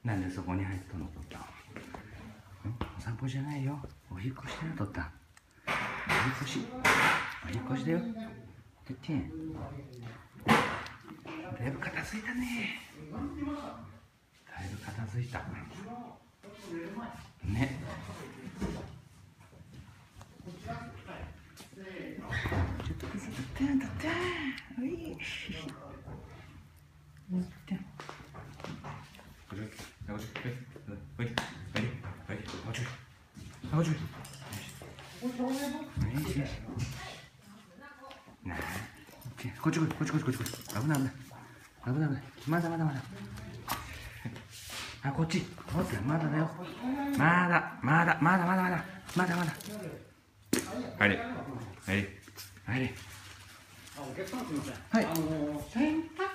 なんでそこに入っとんの、とったん。お散歩じゃないよ。お引っ越しだよ、とったん。お引っ越し。お引っ越しだよ。てってん。だいぶ片付いたね。だいぶ片付いた。ね。ちょっとずつとってん、とってん。おい。とってん。こっち来い、こっち来い、こっち来い。危ない危ない。危ない危ない。まだまだまだ。あ、こっち。待って、まだだよ。まだ、まだ、まだまだまだ。まだまだ。入れ。入れ。入れ。 お客様すみません。 はい。 洗濯